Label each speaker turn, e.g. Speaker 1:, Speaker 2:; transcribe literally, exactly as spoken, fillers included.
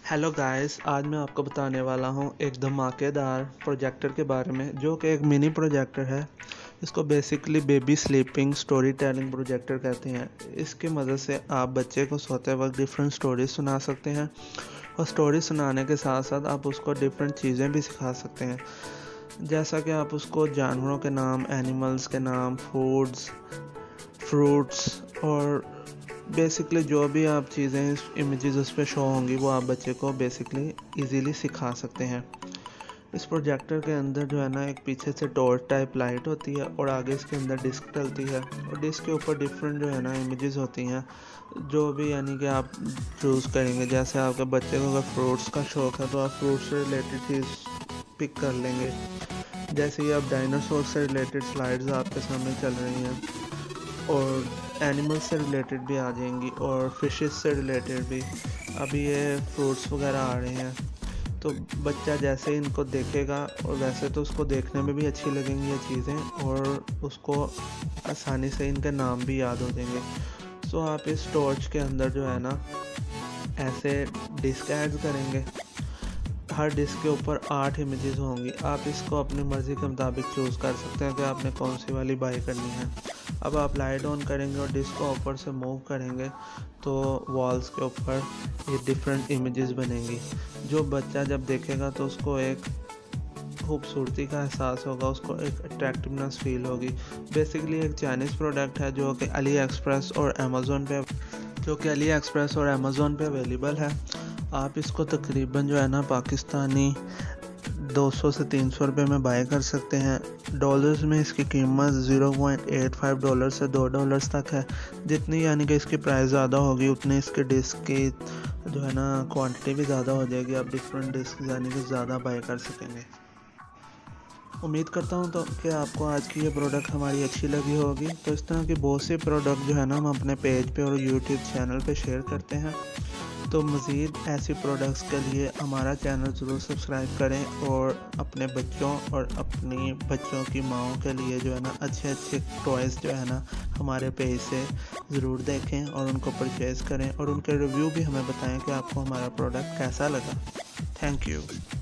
Speaker 1: Hello guys, आज मैं आपको बताने वाला हूँ एक धमाकेदार प्रोजेक्टर के बारे में, जो कि एक मिनी प्रोजेक्टर है। इसको basically baby sleeping story telling projector कहते हैं। इसकी मदद से आप बच्चे को सोते वक्त डिफरेंट स्टोरीज सुना सकते हैं, और स्टोरी सुनाने के साथ साथ आप उसको डिफरेंट चीज़ें भी सिखा सकते हैं। जैसा कि आप उसको जानवरों के नाम, एनिमल्स के नाम, फूड्स, फ्रूट्स और बेसिकली जो भी आप चीज़ें इस इमेजेस उस पर शो होंगी वो आप बच्चे को बेसिकली इजीली सिखा सकते हैं। इस प्रोजेक्टर के अंदर जो है ना, एक पीछे से टॉर्च टाइप लाइट होती है और आगे इसके अंदर डिस्क डलती है, और डिस्क के ऊपर डिफरेंट जो है ना इमेजेस होती हैं, जो भी यानी कि आप चूज़ करेंगे। जैसे आपके बच्चे को अगर फ्रूट्स का शौक़ है तो आप फ्रूट्स से रिलेटेड चीज़ पिक कर लेंगे। जैसे ही आप डायनासोर से रिलेटेड स्लाइड्स आपके सामने चल रही हैं, और एनिमल से रिलेटेड भी आ जाएंगी, और फिशेस से रिलेटेड भी। अभी ये फ्रूट्स वगैरह आ रहे हैं, तो बच्चा जैसे इनको देखेगा, और वैसे तो उसको देखने में भी अच्छी लगेंगी ये चीज़ें, और उसको आसानी से इनके नाम भी याद हो जाएंगे। सो आप इस टॉर्च के अंदर जो है ना ऐसे डिस्क ऐड करेंगे। हर डिस्क के ऊपर आठ इमेजेस होंगी। आप इसको अपनी मर्ज़ी के मुताबिक चूज़ कर सकते हैं कि आपने कौन सी वाली बाई करनी है। अब आप लाइट ऑन करेंगे और डिस्क को ऊपर से मूव करेंगे तो वॉल्स के ऊपर ये डिफरेंट इमेजेस बनेंगी, जो बच्चा जब देखेगा तो उसको एक खूबसूरती का एहसास होगा, उसको एक अट्रैक्टिवनेस फील होगी। बेसिकली एक चाइनीज़ प्रोडक्ट है जो कि अली एक्सप्रेस और अमेज़ॉन पे जो कि अली एक्सप्रेस और अमेज़ॉन पे अवेलेबल है। आप इसको तकरीबन जो है ना पाकिस्तानी दो सौ से तीन सौ रुपये में बाय कर सकते हैं। डॉलर्स में इसकी कीमत zero point eight five dollar से दो डॉलर्स तक है। जितनी यानी कि इसकी प्राइस ज़्यादा होगी उतनी इसके डिस्क की जो है ना क्वांटिटी भी ज़्यादा हो जाएगी। आप डिफरेंट डिस्क यानी कि ज़्यादा बाय कर सकेंगे। उम्मीद करता हूँ तो कि आपको आज की ये प्रोडक्ट हमारी अच्छी लगी होगी। तो इस तरह की बहुत सी प्रोडक्ट जो है ना हम अपने पेज पे और यूट्यूब चैनल पे शेयर करते हैं। तो मज़ीद ऐसी प्रोडक्ट्स के लिए हमारा चैनल ज़रूर सब्सक्राइब करें, और अपने बच्चों और अपनी बच्चों की माओं के लिए जो है ना अच्छे अच्छे टॉयज़ जो है ना हमारे पेज से ज़रूर देखें और उनको परचेज़ करें, और उनके रिव्यू भी हमें बताएं कि आपको हमारा प्रोडक्ट कैसा लगा। Thank you.